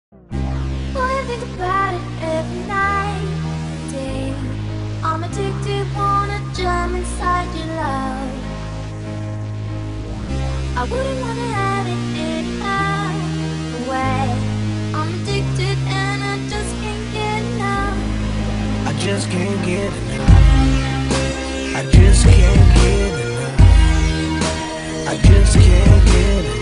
Boy, I think about it every night, day. I'm addicted, wanna jump inside your love. I wouldn't wanna have it any other way. I'm addicted and I just can't get enough. I just can't get enough. I just can't get enough. I just can't get enough.